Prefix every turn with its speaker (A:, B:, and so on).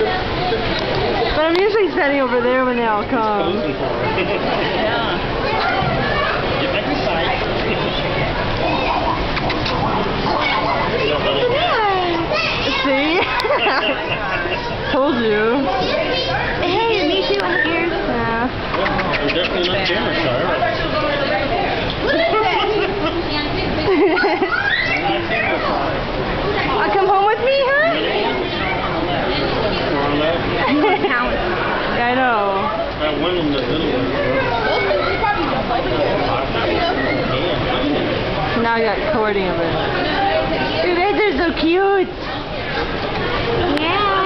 A: But I'm usually standing over there when they all come.
B: Yeah.
A: See? Told you.
C: Hey, me too, I'm here.
A: Yeah.
B: We're definitely not camera shy, right?
A: Come home with me, huh? Yeah, I know.
B: That one in the middle one.
A: Now I got recording of it. You guys are so cute.
C: Yeah.